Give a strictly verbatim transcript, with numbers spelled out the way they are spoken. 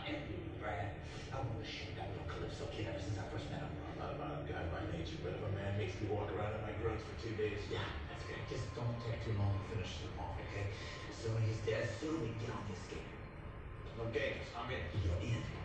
And Brad, I want to shoot that little Calypso kid ever since I first met him. I'm not a violent guy by nature, but if a man makes me walk around in my grunts for two days, Yeah, that's good. Just don't take too long to finish him off, okay? As soon as he's dead, as soon as we get on the escape. okay, I'm in. You're in.